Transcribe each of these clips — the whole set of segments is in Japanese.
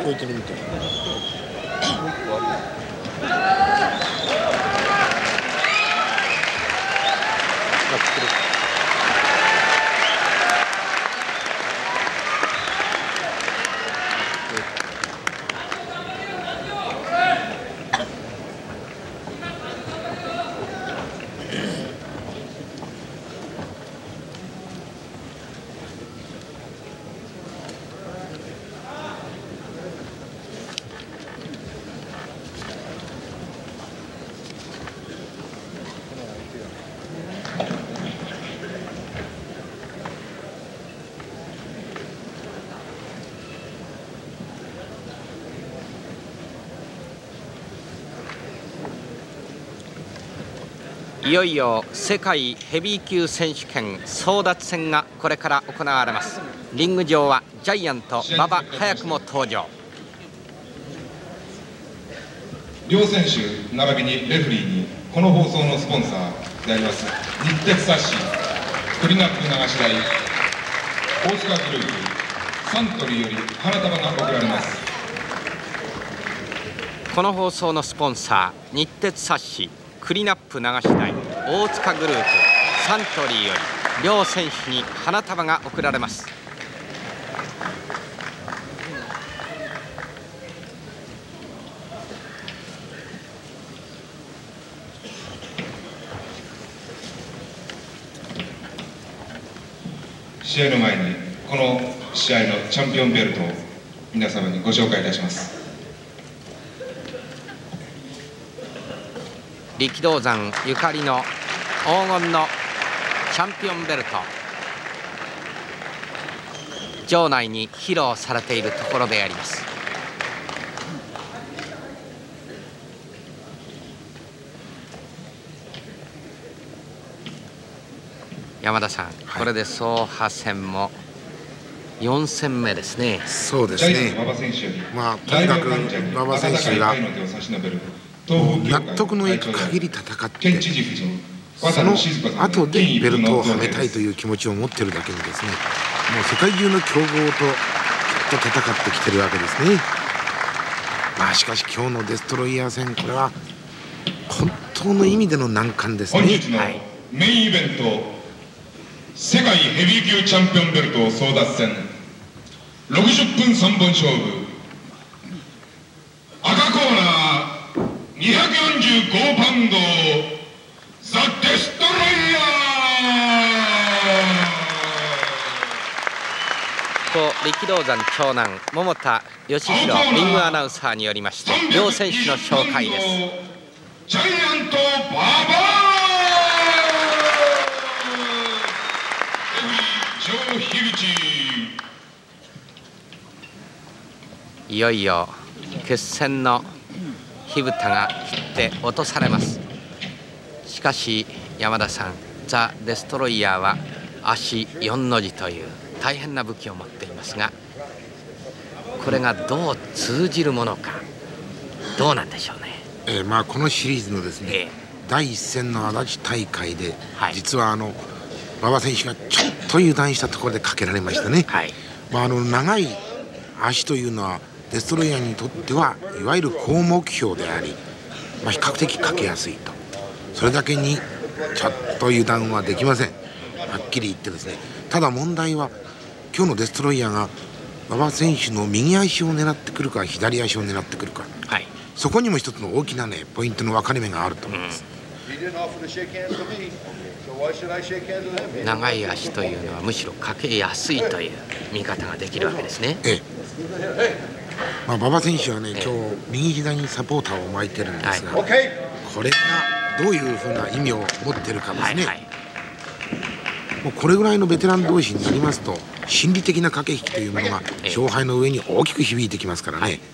こいてるみたい。 いよいよ世界ヘビー級選手権争奪戦がこれから行われます。リング上はジャイアント馬場早くも登場。 両選手並びにレフリーにこの放送のスポンサーであります日鉄サッシクリナップ流し台大塚グループサントリーより花束が贈られます。 この放送のスポンサー日鉄サッシクリナップ流し台大塚グループサントリーより両選手に花束が贈られます。 試合の前にこの試合のチャンピオンベルトを皆様にご紹介いたします。 力道山ゆかりの黄金のチャンピオンベルト、場内に披露されているところであります。山田さん、これで総破戦も4戦目ですね。 そうですね。まあとにかく馬場選手が納得のいく限り戦って、その後でベルトをはめたいという気持ちを持っているだけにですね、もう世界中の強豪とずっと戦ってきてるわけですね。まあしかし今日のデストロイヤー戦、これは本当の意味での難関ですね。 本日のメインイベント、世界ヘビー級チャンピオンベルト争奪戦60分3本勝負、赤コーナー245パウンドザ・デストロイヤーと力道山長男桃田義弘リングアナウンサーによりまして、両選手の紹介です。 ジャイアント馬場いよいよ決戦の火蓋が切って落とされます。しかし山田さん、ザ・デストロイヤーは足4の字という大変な武器を持っていますが、これがどう通じるものか、どうなんでしょうね。 まあこのシリーズのですね、第一戦の足立大会で、実は馬場選手がちょっと油断したところでかけられましたね。まあ長い足というのはデストロイヤーにとってはいわゆる高目標であり、まあ、比較的かけやすいと。それだけにちょっと油断はできません。はっきり言ってですね。ただ問題は今日のデストロイヤーが馬場選手の右足を狙ってくるか左足を狙ってくるか、そこにも一つの大きなねポイントの分かれ目があると思います。 長い足というのはむしろかけやすいという見方ができるわけですね。 まあ馬場選手はね、今日右膝にサポーターを巻いてるんですが、これがどういうふうな意味を持ってるかですね。もうこれぐらいのベテラン同士になりますと、心理的な駆け引きというものが勝敗の上に大きく響いてきますからね。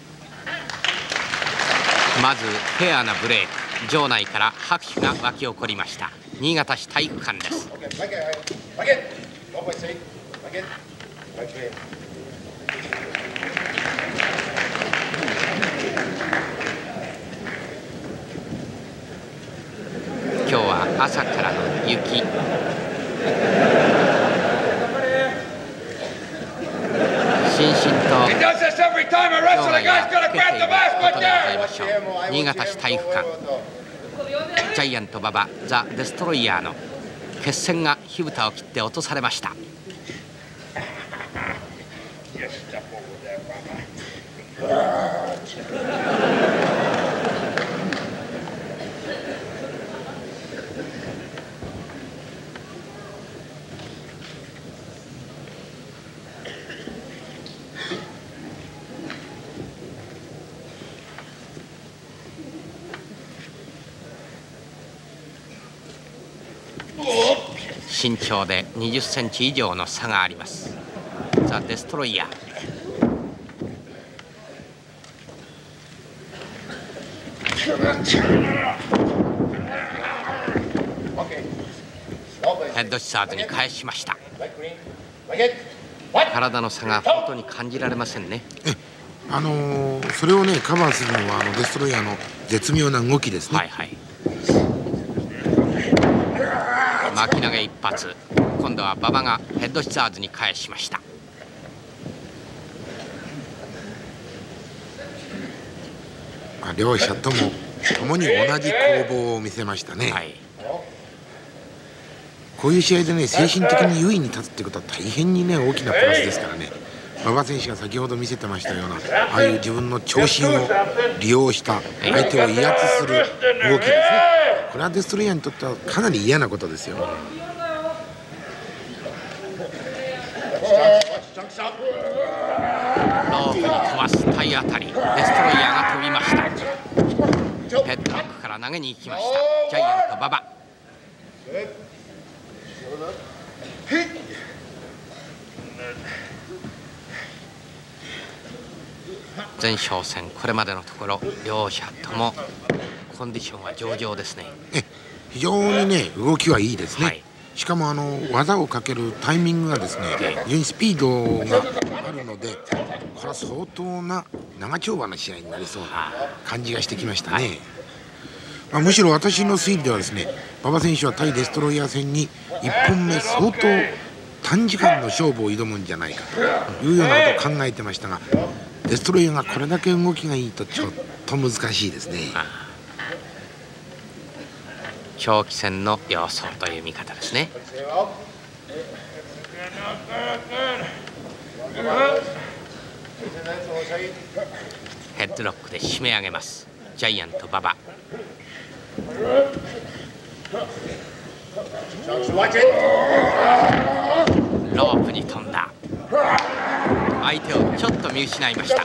まずフェアなブレーク、場内から拍手が沸き起こりました。新潟市体育館です。今日は朝からの雪、しんしんと涯は受けていることでございましょう。新潟市体育館、ジャイアント馬場ザ・デストロイヤーの決戦が火蓋を切って落とされました。身長で20センチ以上の差があります。ザ・デストロイヤー。ヘッドシザーズに返しました。体の差が本当に感じられませんね。 それをねカバーするのはデストロイヤーの絶妙な動きですね。 はいはい。巻き投げ一発、今度は馬場がヘッドシザーズに返しました。 両者ともに同じ攻防を見せましたね。はい、こういう試合でね精神的に優位に立つってことは大変にね大きなプラスですからね。馬場選手が先ほど見せてましたようなああいう自分の長身を利用した相手を威圧する動きですね。これはデストロイヤーにとってはかなり嫌なことですよ。 ロープに飛ばす体当たり、デストロイヤーが飛びました。ヘッドロックから投げに行きましたジャイアント馬場。前哨戦、これまでのところ両者ともコンディションは上々ですね。 非常にね動きはいいですね。はい、しかも技をかけるタイミングがですね非常にスピードがあるので、これは相当な長丁場の試合になりそうな感じがしてきましたね。むしろ私の推理ではですね馬場選手は対デストロイヤー戦に1本目相当短時間の勝負を挑むんじゃないかというようなことを考えてましたが、デストロイヤーがこれだけ動きがいいとちょっと難しいですね。 長期戦の様相という見方ですね。ヘッドロックで締め上げますジャイアント馬場。ロープに飛んだ。相手をちょっと見失いました。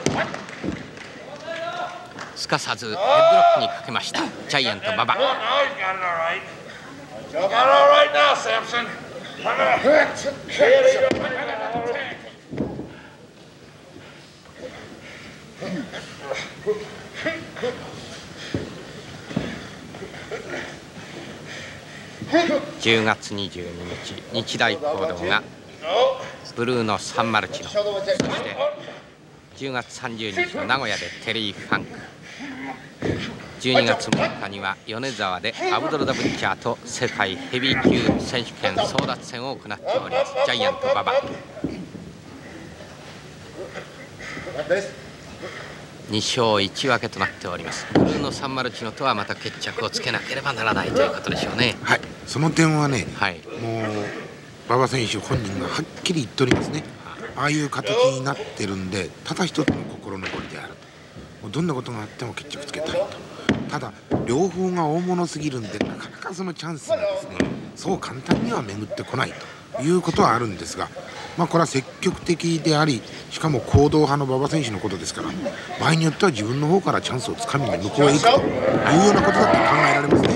すかさずヘッドロックにかけましたジャイアント馬場。10月22日日大講堂がブルーのサンマルチノ、そして10月30日の名古屋でテリー・ファンク、12月6日には米沢でアブドル・ダ・ブッチャーと世界ヘビー級選手権争奪戦を行っておりますジャイアント馬場。2勝1分けとなっております。ブルーのサンマルチノとはまた決着をつけなければならないということでしょうね。 はい、その点はね、もう馬場選手本人がはっきり言っておりますね。ああいう形になってるんでただ一つの心残りである。もうどんなことがあっても決着つけたいと。ただ両方が大物すぎるんでなかなかそのチャンスがですねそう簡単には巡ってこないということはあるんですが、これは積極的であり、しかも行動派の馬場選手のことですから、場合によっては自分の方からチャンスをつかみに向こうへ行くというようなことだって考えられますね。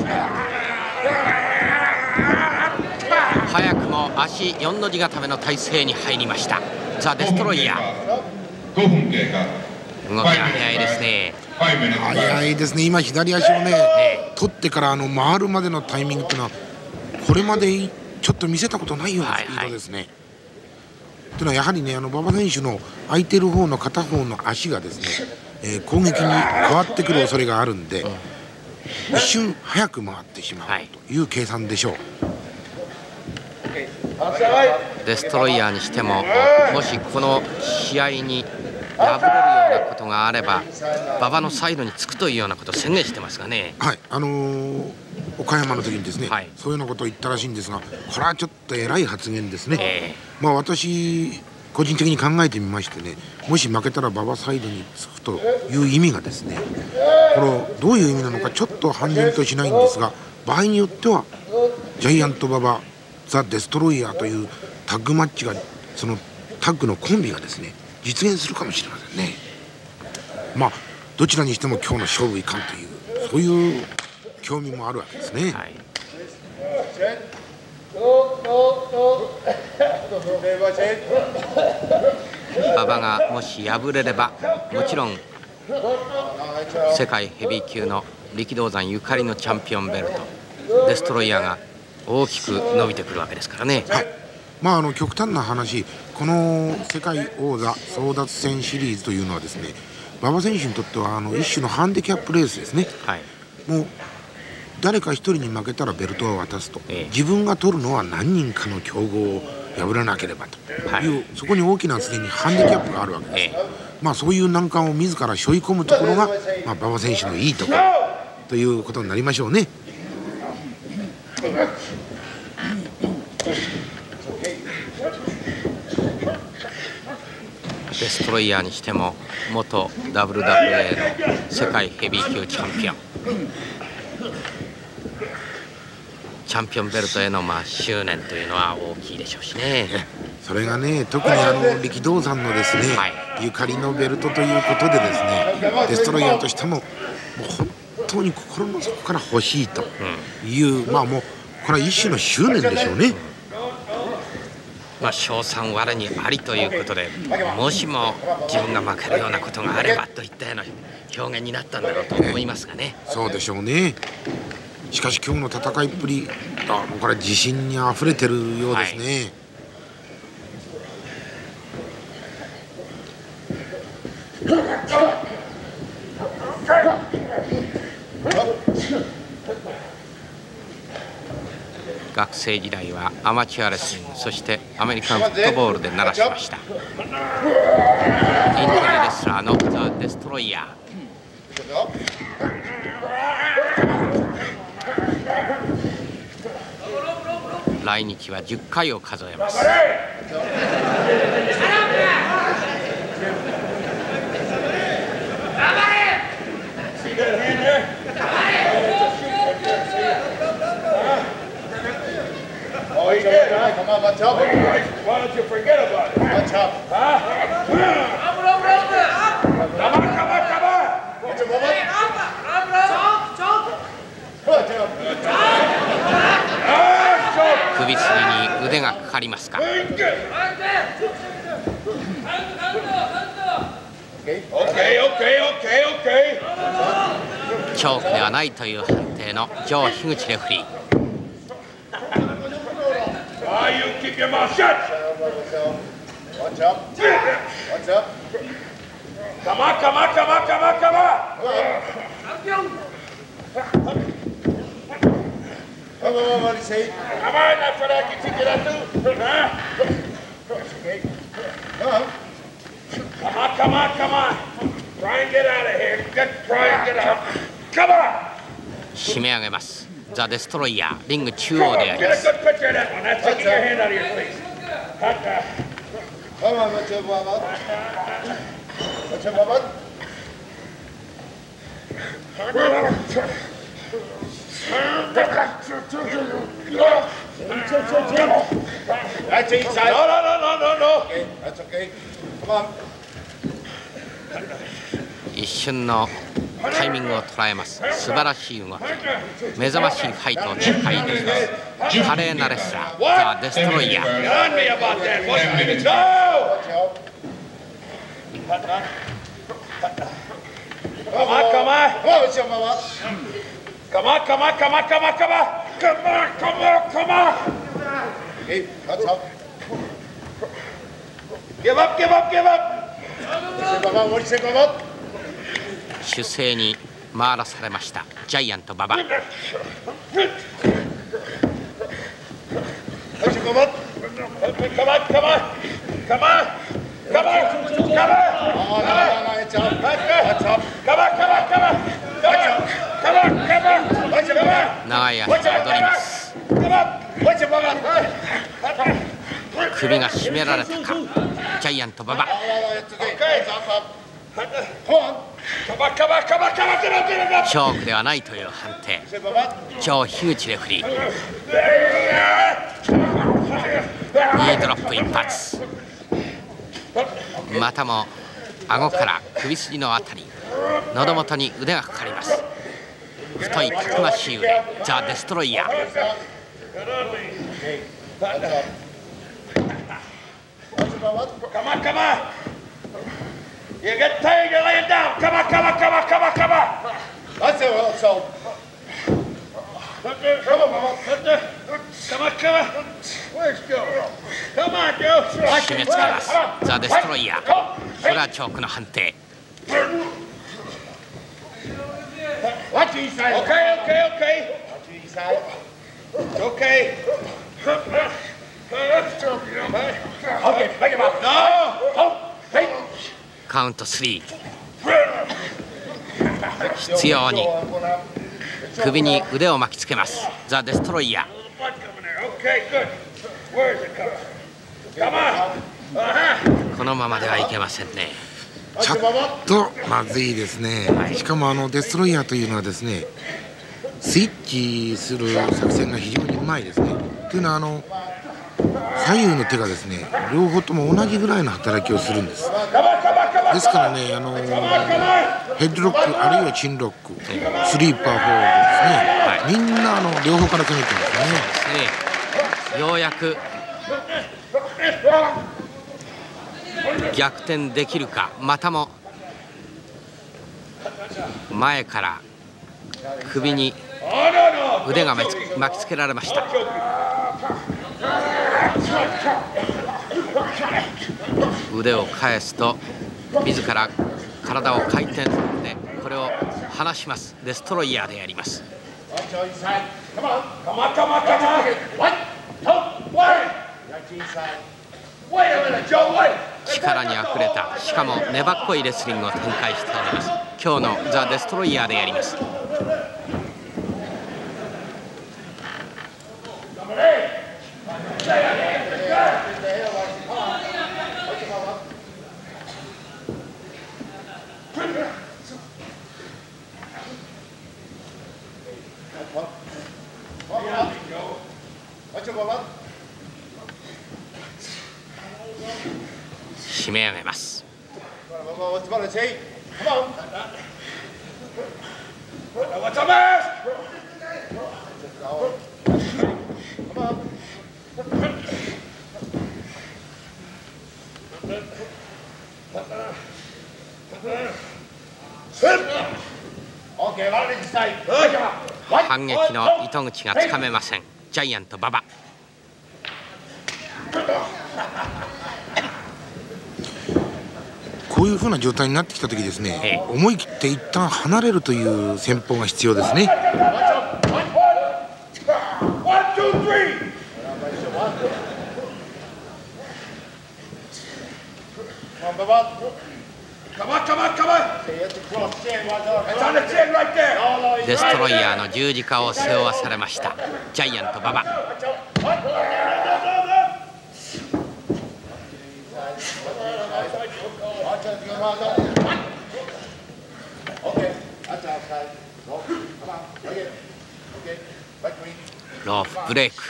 早くも足4の字固めの体勢に入りましたザ・デストロイヤー。 5分経過。 動きが早いですね。 早いですね。今左足をね、取ってから回るまでのタイミングというのはこれまでちょっと見せたことないようなスピードですね。というのはやはりね馬場選手の空いてる方の片方の足がですね、攻撃に変わってくる恐れがあるんで、一瞬早く回ってしまうという計算でしょう。 デストロイヤーにしてももしこの試合に破れるようなことがあれば馬場のサイドにつくというようなことを宣言してますがね。 はい、岡山の時にですね、はい、そういうようなことを言ったらしいんですが、これはちょっと偉い発言ですね。まあ私個人的に考えてみましてね、もし負けたら馬場サイドにつくという意味がですね、これどういう意味なのかちょっと判然としないんですが、場合によってはジャイアント馬場ザ・デストロイヤーというタッグマッチが、そのタッグのコンビがですね実現するかもしれませんね。まあどちらにしても今日の勝負いかんという、そういう興味もあるわけですね。はい、 馬場がもし敗れれば、もちろん世界ヘビー級の力道山ゆかりのチャンピオンベルトデストロイヤーが大きく伸びてくるわけですからね。 はい、まあ極端な話、この世界王座争奪戦シリーズというのはですね、馬場選手にとっては一種のハンディキャップレースですね。はい、もう誰か一人に負けたらベルトを渡すと、自分が取るのは何人かの強豪を破らなければという、はい、そこに大きなすでにハンディキャップがあるわけです。まあそういう難関を自ら背負い込むところが、まあ、馬場選手のいいところということになりましょうね。 デストロイヤーにしても元 WWA の世界ヘビー級チャンピオン、チャンピオンベルトへの執念というのは大きいでしょうしね。 それがね、特に力道山のですね、はい、ゆかりのベルトということでですね、デストロイヤーとしてももう本当に心の底から欲しいという、まあもうこれは一種の執念でしょうね。 まあ賞賛我にありということで、もしも自分が負けるようなことがあればといったような表現になったんだろうと思いますがね。 そうでしょうね。しかし今日の戦いっぷり、これ自信にあふれてるようですね。はい、 学生時代はアマチュアレスリング、そしてアメリカンフットボールで鳴らしました。インテリレスラーのザ・デストロイヤー。来日は10回を数えます。首筋に腕がかかりますか。チョークではないという判定のジョー樋口レフリー。締め上げます。ザ・デストロイヤー、リング中央であります。一瞬のタイミングを捉えます。素晴らしい動き、目覚ましいファイトを展開できます。華麗なレスラー、ザ・デストロイヤー。守勢に回らされましたジャイアント馬場。 長い足で踊ります。首が絞められたか、ジャイアント馬場。チョークではないという判定。ジョー樋口レフリー。いいドロップ一発。またも顎から首筋のあたり、喉元に腕がかかります。太いたくましい腕、ザ・デストロイヤー。締め付けます。ザ・デストロイヤー。これはチョークの判定。カウント3。必要に首に腕を巻きつけます。ザ・デストロイヤー。このままではいけませんね。 ちょっとまずいですね。しかもデストロイヤーというのはですね、スイッチする作戦が非常にうまいですね。というのは左右の手がですね、両方とも同じぐらいの働きをするんです。ですからね、ヘッドロックあるいはチンロック、スリーパーフォールですね、みんな両方から攻めてますね。ようやく逆転できるか。またも前から首に腕が巻きつけられました。腕を返すと自ら体を回転させてこれを離します。デストロイヤーでやります。力にあふれた、しかも粘っこいレスリングを展開しております。今日のザ・デストロイヤーでやります。締め上げます。反撃の糸口がつかめません。ジャイアント馬場。 こういうふうな状態になってきた時ですね、思い切って一旦離れるという戦法が必要ですね。 デストロイヤーの十字架を背負わされましたジャイアント馬場。ローフブレイク。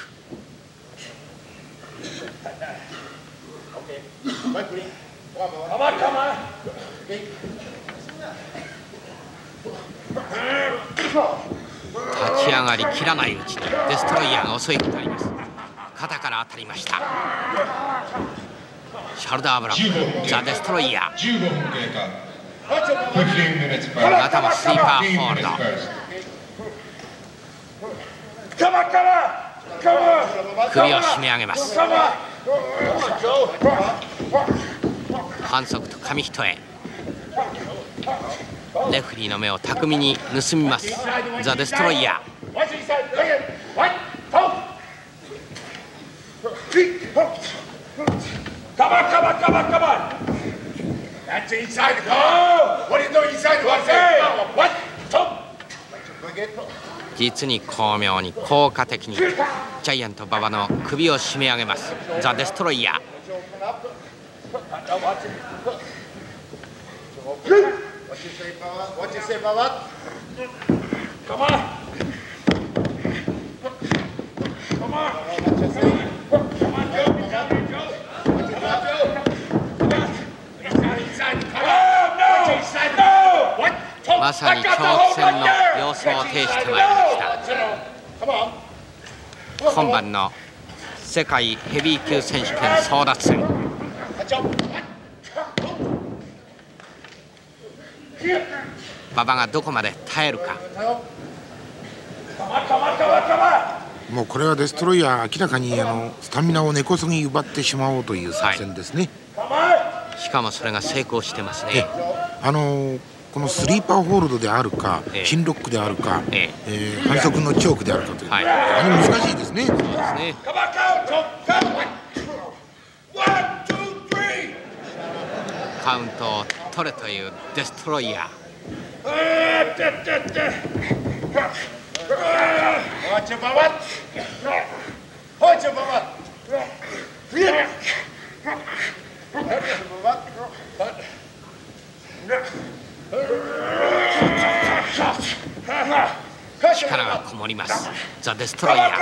立ち上がりきらないうちにデストロイヤーが襲いかかります。肩から当たりました。ショルダーブロック、ザ・デストロイヤー。 15分経過。 またもスイーパーホールド。首を締め上げます。反則と紙一重。レフリーの目を巧みに盗みます。ザ・デストロイヤー。 Come on! 実に巧妙に効果的にジャイアント馬場の首を締め上げますザ・デストロイヤー。まさに長期戦の様相を呈してまいりました。今晩の世界ヘビー級選手権争奪戦、馬場がどこまで耐えるか。 もうこれはデストロイヤー明らかにスタミナを根こそぎ奪ってしまおうという作戦ですね。 しかもそれが成功してますね。 このスリーパーホールドであるか、チンロックであるか、反則のチョークであるかという、難しいですね。そうですね。カウントを取れというデストロイヤー。力がこもりますザ・デストロイヤー。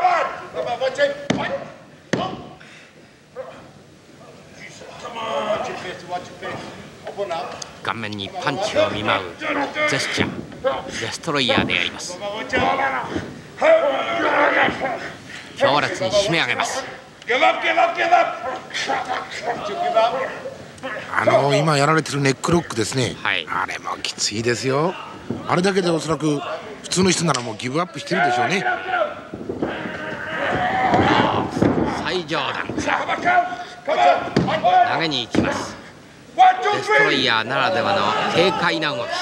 顔面にパンチを見舞うジェスチャー、デストロイヤーであります。強烈に締め上げます。今やられてるネックロックですね、あれもきついですよ。あれだけでおそらく普通の人ならもうギブアップしてるでしょうね。最上段投げに行きます。デストロイヤーならではの軽快な動き。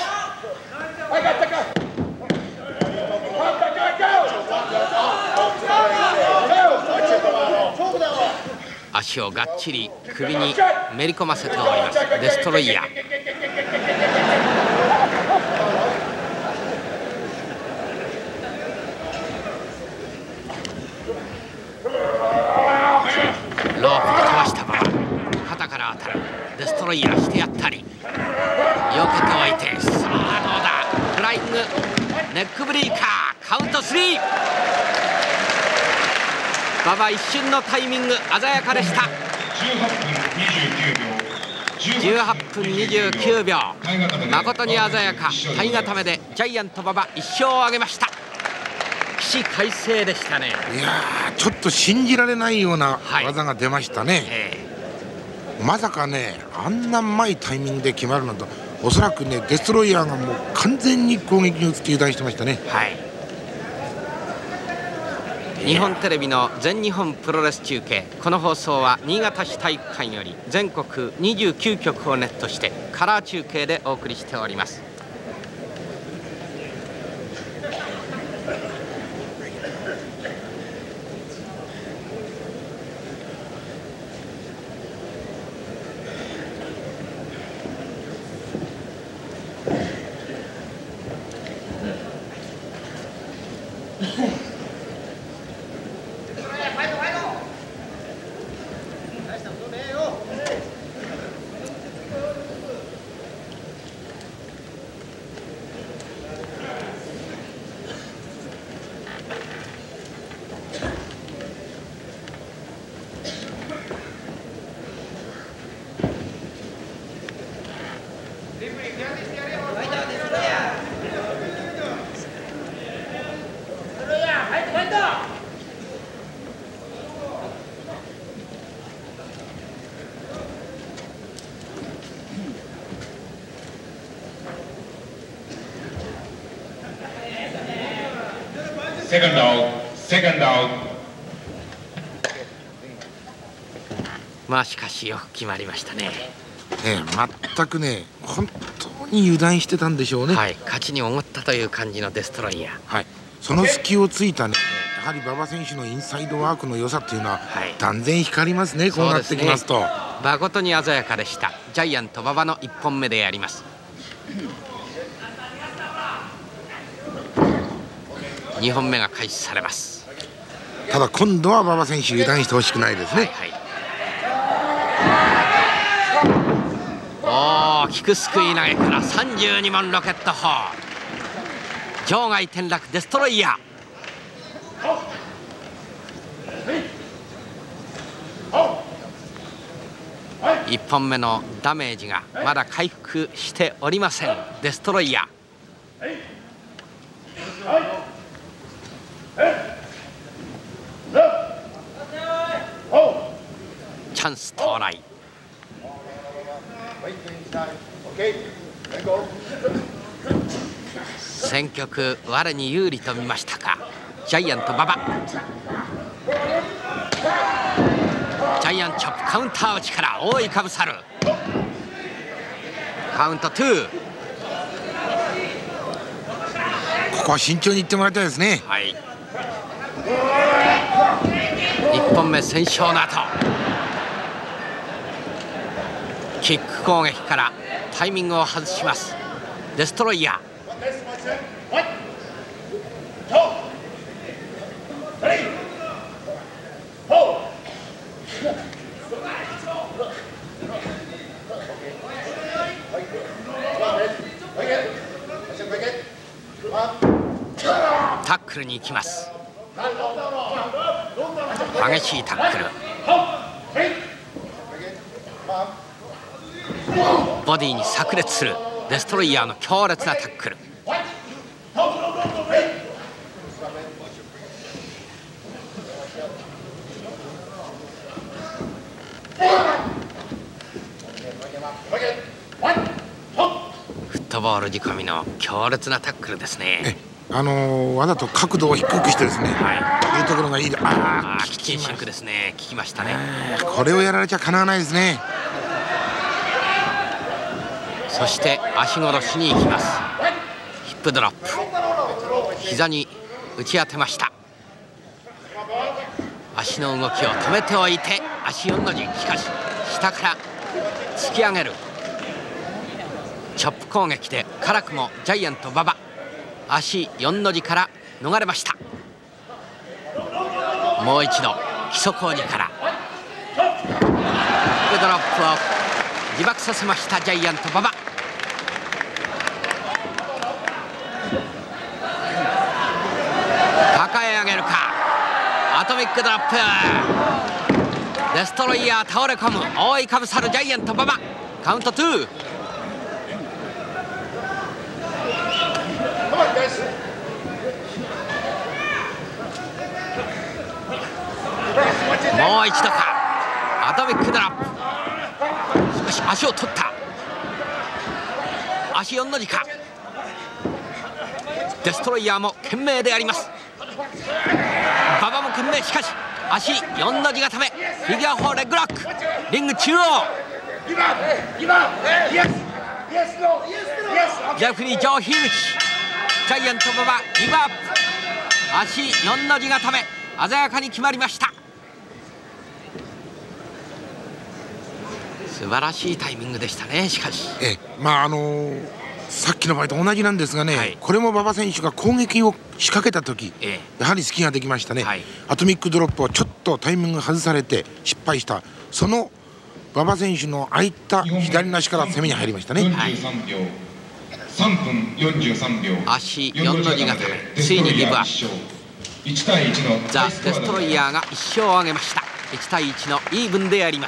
足をがっちり首にめり込ませておりますデストロイヤー。ロープで飛ばしたまま肩から当たるデストロイヤーしてやったり、避けておいて、さあどうだ、フライングネックブリーカー、カウント3。馬場一瞬のタイミング鮮やかでした。18分29秒、誠に鮮やか。体固めでジャイアント馬場1勝を挙げました。起死回生でしたね。いやー、ちょっと信じられないような技が出ましたね。まさかね、あんなうまいタイミングで決まるのと、おそらくね、デストロイヤーがもう完全に攻撃に移って油断してましたね。日本テレビの全日本プロレス中継、この放送は新潟市体育館より全国29局をネットしてカラー中継でお送りしております。 セカンドアウト、セカンドアウト。 まあしかしよく決まりましたね。 全くね、本当に油断してたんでしょうね。 勝ちに思ったという感じのデストロイヤー。 その隙をついたね、 やはり馬場選手のインサイドワークの良さというのは断然光りますね、こうなってきますと。 誠に鮮やかでした。ジャイアント馬場の1本目であります。2本目が開始されます。 ただ今度は馬場選手油断してほしくないですね。 大きくすくい投げから32問ロケット砲、場外転落デストロイヤー。1本目のダメージがまだ回復しておりません。デストロイヤー。チャンス到来。戦局我に有利と見ましたか、ジャイアント馬場。ジャイアンチョップカウンター打ちから覆いかぶさる。カウント2。 ここは慎重にいってもらいたいですね。 はい、1本目先勝の後、キック攻撃からタイミングを外します。デストロイヤー。タックルに行きます。激しいタックル。ボディに炸裂するデストロイヤーの強烈なタックル。フットボール仕込みの強烈なタックルですね。 わざと角度を低くしてですね、いうところがいいで、 キッチンシンクですね。効きましたね。 これをやられちゃかなわないですね。 そして足殺しに行きます。ヒップドロップ、膝に打ち当てました。足の動きを止めておいて足4の字、しかし下から突き上げるチョップ攻撃で辛くもジャイアント馬場、足4の字から逃れました。もう一度基礎工事からヒップドロップを自爆させましたジャイアント馬場。抱え上げるか、アトミックドロップ。デストロイヤー倒れ込む、覆いかぶさるジャイアント馬場。カウント2。もう一度か、アトミックドロップ。しかし足を取った。足4の字か。デストロイヤーも懸命であります。馬場も懸命、しかし足4の字がためフィギュア4レッグロック。リング中央、ジェフリー・ジョー・ヒームチ。ジャイアント馬場ギブアップ。足4の字がため鮮やかに決まりました。素晴らしいタイミングでしたね。しかしさっきの場合と同じなんですがね、これも馬場選手が攻撃を仕掛けた時、やはり隙ができましたね。アトミックドロップをちょっとタイミング外されて失敗した、その馬場選手の空いた左の足から攻めに入りましたね。 3分43秒。 足4の字がためついにギブアップ。 1対1のザ・デストロイヤーが1勝を挙げました。1対1のイーブンであります。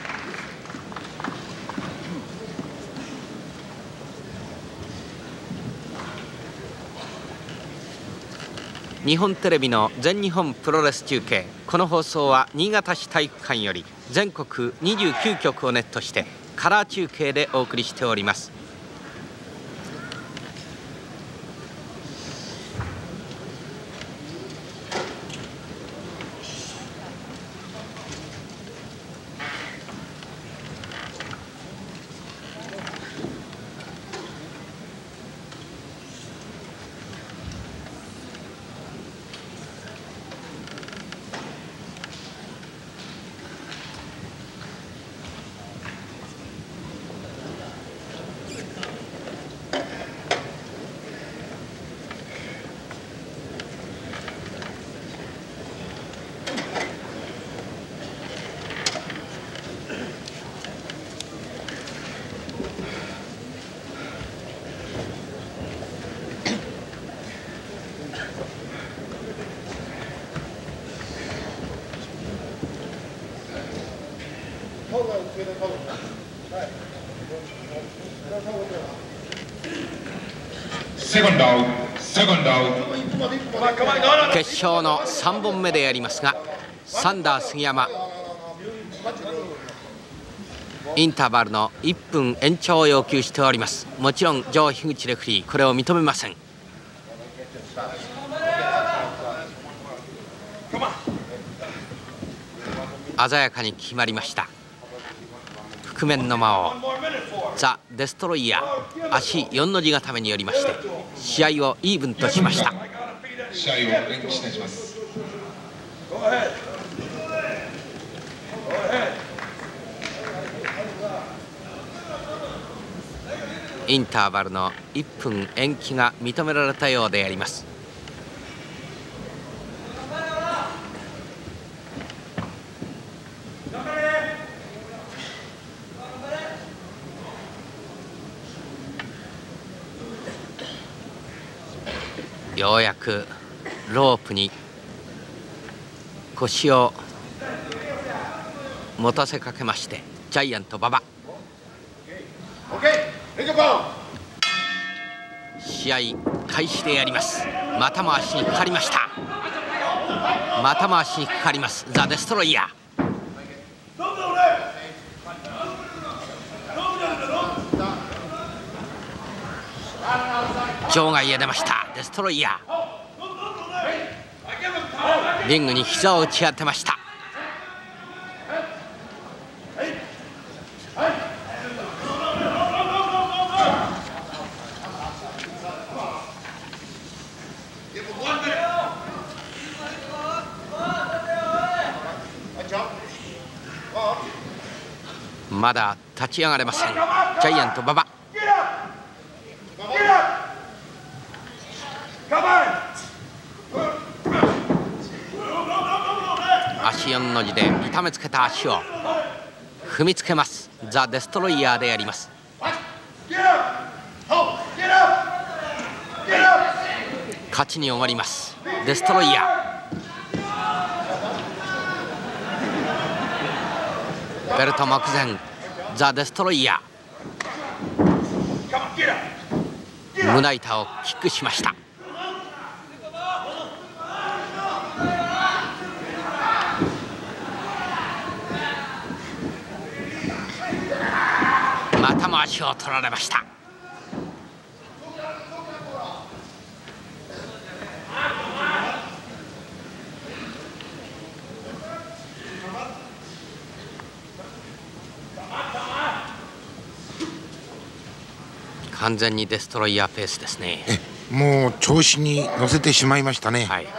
日本テレビの全日本プロレス中継。この放送は新潟市体育館より全国29局をネットしてカラー中継でお送りしております。 決勝の3本目でやりますが、サンダー杉山インターバルの1分延長を要求しております。もちろんジョー樋口レフリーこれを認めません。鮮やかに決まりました。覆面の魔王ザ・デストロイヤー足4の字固めによりまして試合をイーブンとしました。 試合を延期します。 インターバルの1分延期が認められたようであります。ようやくロープに腰を持たせかけましてジャイアント馬場試合開始でやります。またも足にかかりました。またも足にかかりますザ・デストロイヤー。場外へ出ましたデストロイヤー。リングに膝を打ち当てました。まだ立ち上がれませんジャイアント馬場。足4の字で痛めつけた足を踏みつけますザ・デストロイヤーでやります。勝ちに終わりますデストロイヤー。ベルト目前ザ・デストロイヤー。胸板をキックしました。またも足を取られました。完全にデストロイヤーペースですね。 もう調子に乗せてしまいましたね、 はい、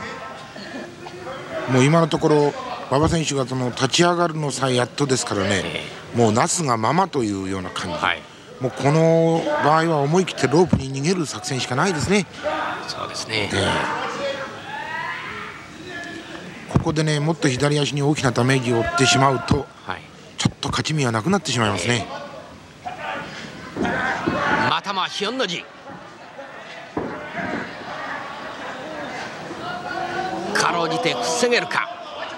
もう今のところ馬場選手がその立ち上がるのさえやっとですからね、もうなすがままというような感じ、はい、もうこの場合は思い切ってロープに逃げる作戦しかないですね。 そうですね、 ここでねもっと左足に大きなダメージを負ってしまうと、はい、ちょっと勝ち身はなくなってしまいますね。 またも足4の字。かろうじて防げるか。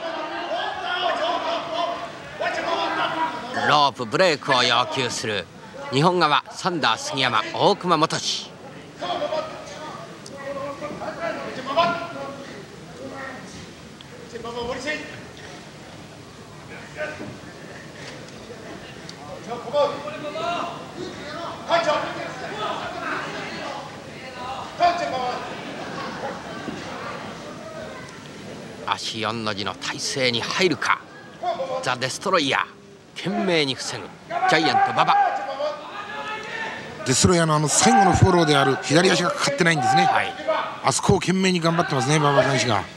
ロープブレークを要求する日本側サンダー杉山大熊元志。足4の字の体勢に入るかザ・デストロイヤー。懸命に防ぐジャイアント馬場。 デストロイヤーの最後のフォローである左足がかかってないんですね、はい、あそこを懸命に頑張ってますね馬場選手が。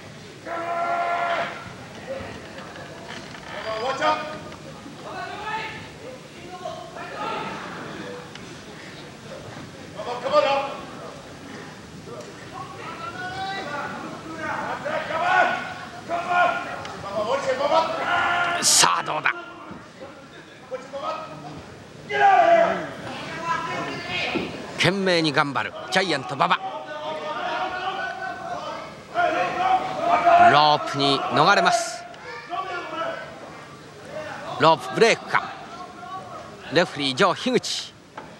さあどうだ。懸命に頑張るジャイアント馬場。ロープに逃れます。ロープブレークか。 レフリージョー樋口。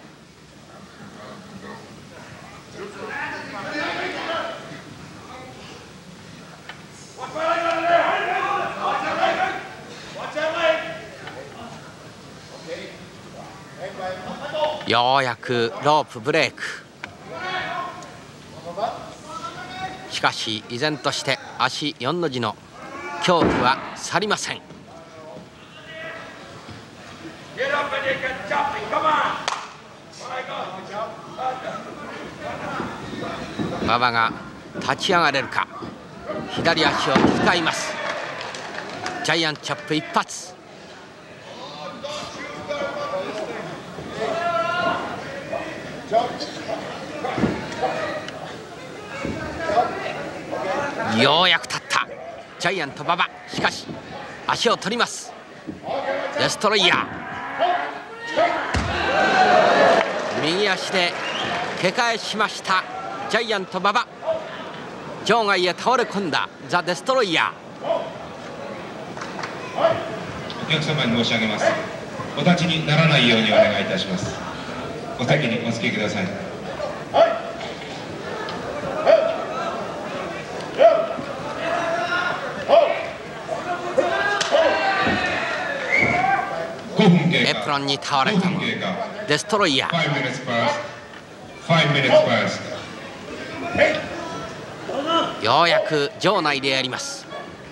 ようやくロープブレーク。しかし依然として足4の字の恐怖は去りません。馬場が立ち上がれるか。左足を使います。ジャイアンチョップ一発。ようやく立ったジャイアント馬場。しかし足を取ります。デストロイヤー、右足でけ返しましたジャイアント馬場。場外へ倒れ込んだザ・デストロイヤー。お客様に申し上げます。お立ちにならないようにお願いいたします。お席にお付けください。 エプロンに倒れ込むデストロイヤー。ようやく場内でやります。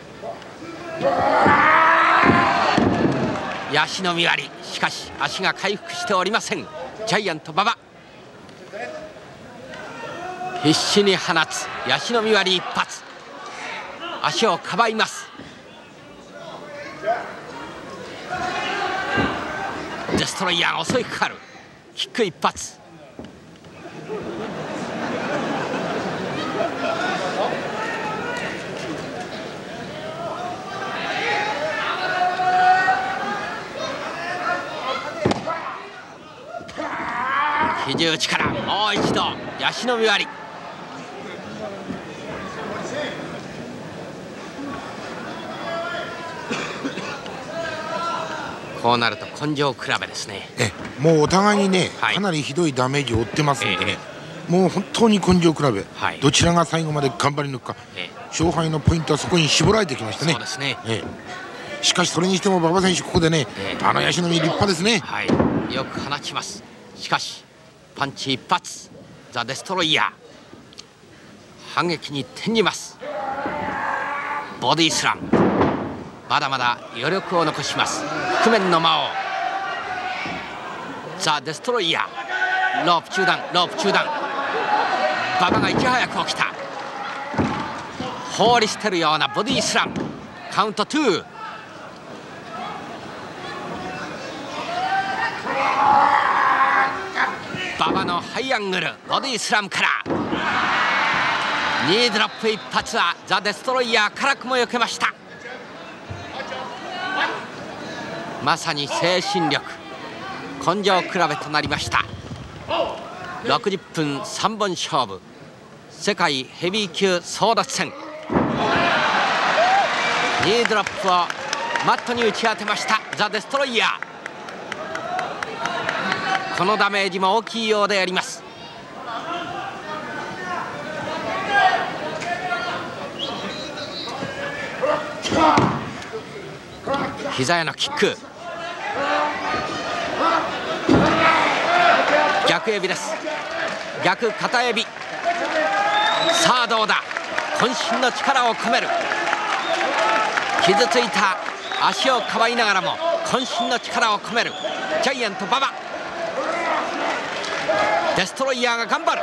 足の見割り。しかし足が回復しておりませんジャイアント馬場。必死に放つ足の見割り一発。足をかばいます。デストロイヤーが襲いかかる。キック一発。肘打ちからもう一度足の見割り。こうなると根性比べですね。 もうお互いにね、かなりひどいダメージを負ってますんでね、もう本当に根性比べ、どちらが最後まで頑張り抜くか、勝敗のポイントはそこに絞られてきましたね。 そうですね。 しかしそれにしても馬場選手ここでね、あの足の実立派ですね。 よく放ちます。しかしパンチ一発。ザ・デストロイヤー反撃に転じます。ボディスラム。まだまだ余力を残します。覆面の魔王ザ・デストロイヤー。ロープ中段、ロープ中段。馬場がいち早く起きた。放り捨てるようなボディスラム。カウント2。馬場のハイアングルボディスラムからニードロップ一発はザ・デストロイヤー辛くも避けました。まさに精神力根性比べとなりました。60分3本勝負世界ヘビー級争奪戦。ニードロップをマットに打ち当てましたザ・デストロイヤー。このダメージも大きいようであります。膝へのキック。逆エビです。逆片エビ。さあどうだ。渾身の力を込める。傷ついた足をかばいながらも渾身の力を込めるジャイアント馬場。デストロイヤーが頑張る。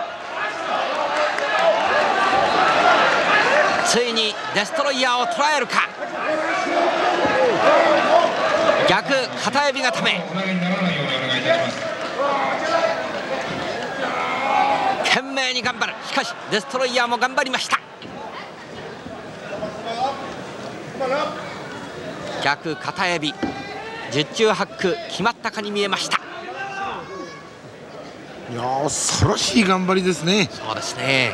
ついにデストロイヤーを捉えるか。逆片エビ固め。懸命に頑張る。しかしデストロイヤーも頑張りました。逆片エビ十中八九決まったかに見えました。 いや恐ろしい頑張りですね。 そうですね。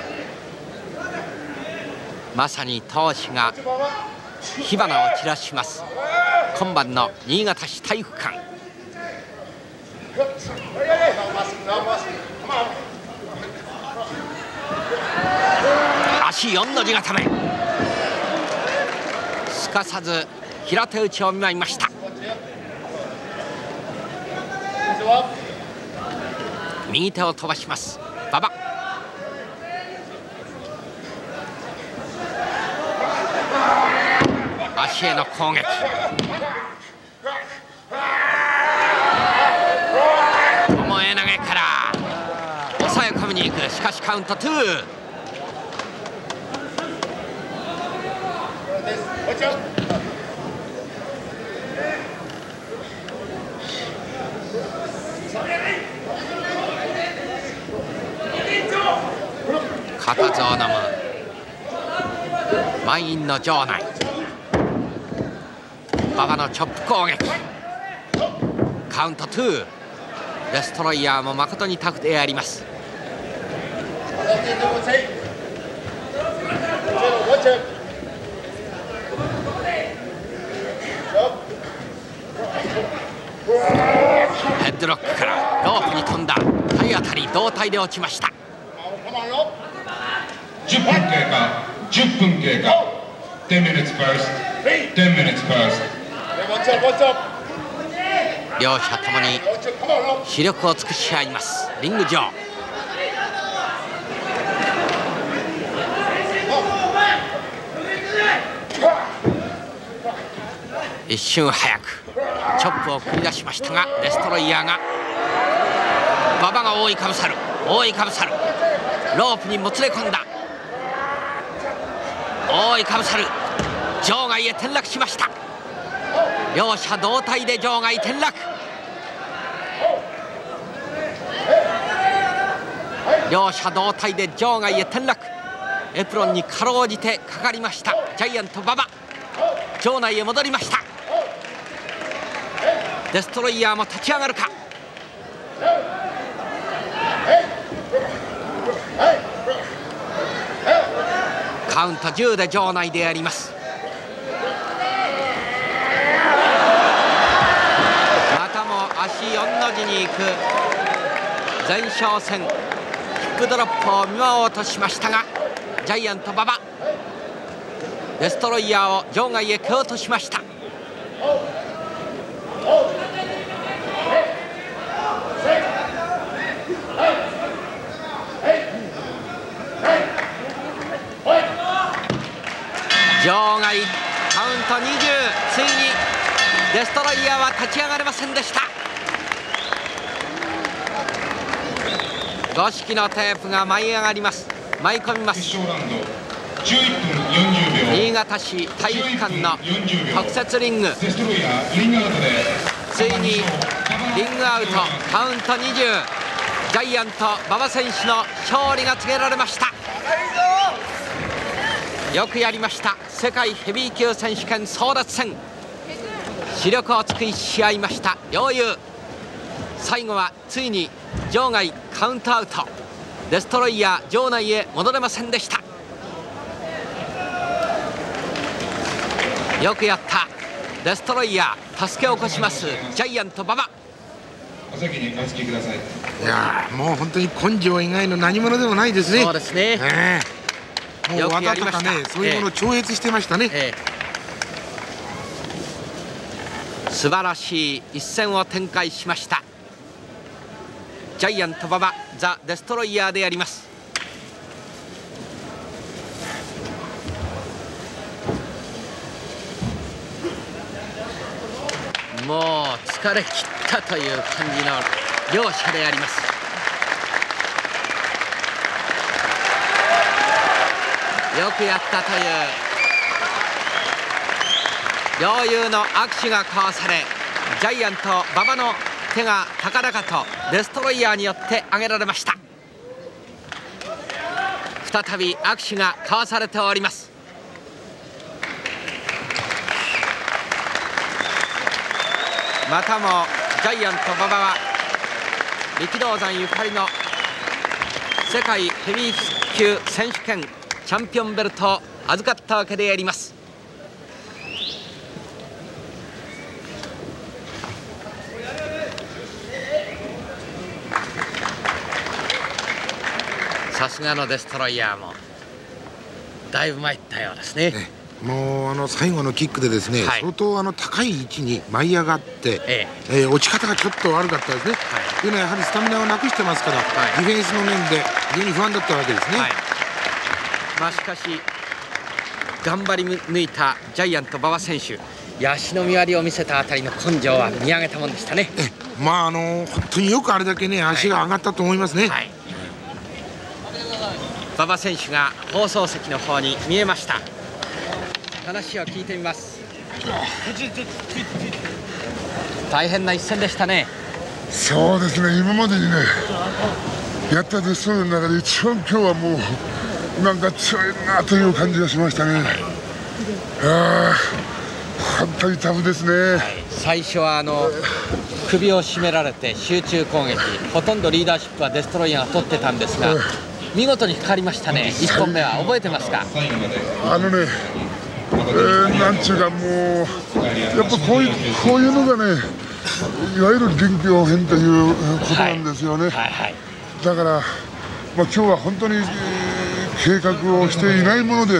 まさに闘志が火花を散らします今晩の新潟市体育館。 足4の字固め、すかさず平手打ちを見舞いました。右手を飛ばします馬場。足への攻撃、巴投げから抑え込みに行く。しかしカウント2。固唾を飲む満員の場内。馬場のチョップ攻撃、カウント2。デストロイヤーも誠にタフであります。ヘッドロックからロープに飛んだ。体当たり同体で落ちました。 10分経過、10分経過。10 minutes first、10 minutes first。 両者ともに視力を尽くし合いますリング上。一瞬早くチョップを繰り出しましたが、デストロイヤーが馬場が覆いかぶさる、覆いかぶさる。ロープにもつれ込んだ。覆いかぶさる。場外へ転落しました。両者同体で場外転落。両者同体で場外へ転落。エプロンにかろうじてかかりましたジャイアント馬場。場内へ戻りました。デストロイヤーも立ち上がるか。カウント10で場内でやります。またも足4の字に行く前哨戦。ヒップドロップを見舞おうとしましたが、ジャイアント馬場デストロイヤーを場外へ蹴落としました。場外カウント20。ついにデストロイヤーは立ち上がれませんでした。五色のテープが舞い上がります。舞い込みます。新潟市体育館の特設リング。ついにリングアウト、カウント20。ジャイアント馬場選手の勝利が告げられました。よくやりました。世界ヘビー級選手権争奪戦、視力を尽くし合いました両雄。最後はついに場外カウントアウト。デストロイヤー場内へ戻れませんでした。よくやったデストロイヤー、助けを起こしますジャイアント馬場。 お席にお付きください。 いやもう本当に根性以外の何者でもないですね。 そうですね、 もう技とかね、そういうものを超越してましたね。 素晴らしい一戦を展開しましたジャイアント馬場ザ・デストロイヤーであります。もう疲れ切ったという感じの両者であります。よくやったという両雄の握手が交わされ、ジャイアント馬場の手が高々とデストロイヤーによって挙げられました。再び握手が交わされております。またもジャイアント馬場は力道山ゆかりの世界ヘビー級選手権チャンピオンベルトを預かったわけであります。さすがのデストロイヤーもだいぶ参ったようですね。 もう最後のキックでですね、相当高い位置に舞い上がって、落ち方がちょっと悪かったですね。というのはやはりスタミナをなくしてますから、ディフェンスの面で非常に不安だったわけですね。 まあしかし頑張り抜いたジャイアント馬場選手、足の見割りを見せたあたりの根性は見上げたもんでしたね。 まあ本当によくあれだけね足が上がったと思いますね。 馬場選手が放送席の方に見えました。話を聞いてみます。大変な一戦でしたね。 そうですね、今までにねやったデストロイの中で一番今日はもうなんか強いなという感じがしましたね。本当にタフですね。 最初は首を絞められて集中攻撃、ほとんどリーダーシップはデストロイヤーが取ってたんですが、見事に光りましたね。1本目は覚えてますか？ なんちゅうかもうやっぱこういうのがね、いわゆる臨機応変ということなんですよね。だから、今日は本当に計画をしていないもので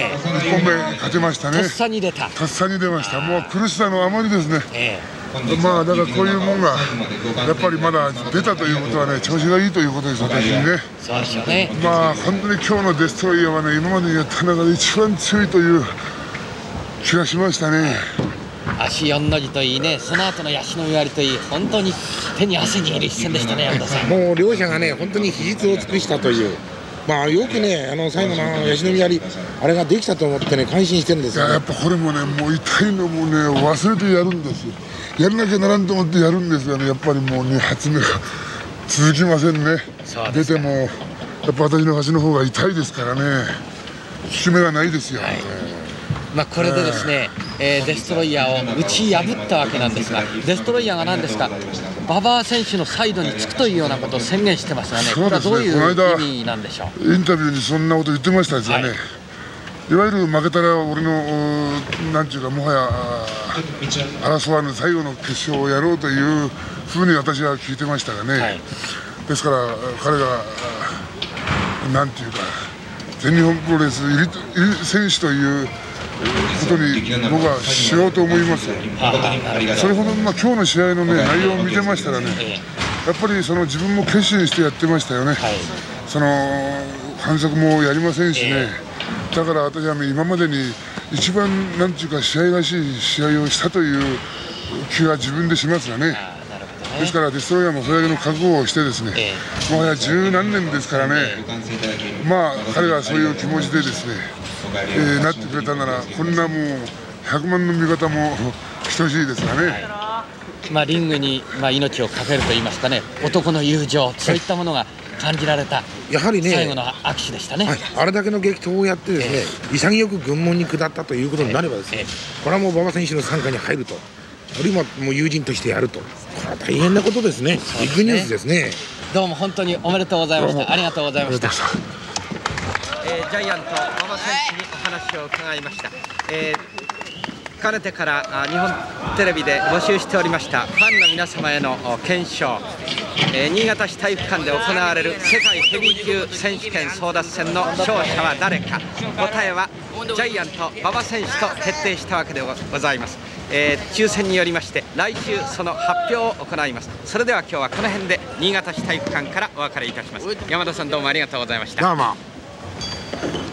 1本目勝てましたね。 とっさに出ました。もう苦しさのあまりですね。だからこういうもんがやっぱりまだ出たということはね、調子がいいということです、私にね。 そうですよね。 本当に今日のデストロイヤーはね、今までやった中で一番強いという気がしましたね。 足4の字といいね、その後の足の見割りといい、本当に手に汗握る一戦でしたね、山田さん。 もう両者がね、本当に比率を尽くしたという、よくね、最後の足の見割り、あれができたと思ってね、感心してるんですよ、ね。 やっぱこれもね、もう痛いのもね、忘れてやるんですよ。やらなきゃならんと思ってやるんですがね、やっぱりもう2発目が続きませんね。出ても、やっぱ私の足の方が痛いですからね、効き目がないですよ。 これでですね、デストロイヤーを打ち破ったわけなんですが、デストロイヤーが何ですか、馬場選手のサイドにつくというようなことを宣言してますがね、これはどういう意味なんでしょう。 インタビューにそんなこと言ってましたですよね。いわゆる負けたら俺のなんていうか、もはや争わぬ最後の決勝をやろうというふうに私は聞いてましたがね。ですから彼がなんていうか、全日本プロレスエリ選手ということに僕はしようと思いますよ。それほど今日の試合のね、内容を見てましたらね、やっぱり自分も決心してやってましたよね。反則もやりませんしね。だから私は今までに一番なんていうか試合らしい試合をしたという気が自分でしますがね。ですからデストロイヤーもそれだけの覚悟をしてですね、もはや十何年ですからね、彼がそういう気持ちでですね、なってくれたなら、こんなもう100万の味方も等しいですがね。 リングに命を懸けると言いますかね、男の友情、そういったものが感じられた、やはりね、最後の握手でしたね。 あれだけの激闘をやってですね、潔く軍門に下ったということになればですね、これはもう馬場選手の傘下に入ると、あるいはもう友人としてやると、これは大変なことですね。ビッグニュースですね。 どうも本当におめでとうございました。ありがとうございました。ジャイアント馬場選手にお話を伺いました。かねてから日本テレビで募集しておりましたファンの皆様への検証、新潟市体育館で行われる世界ヘビー級選手権争奪戦の勝者は誰か、答えはジャイアント馬場選手と決定したわけでございます。抽選によりまして来週その発表を行います。それでは今日はこの辺で新潟市体育館からお別れいたします。山田さん、どうもありがとうございました。 どうも。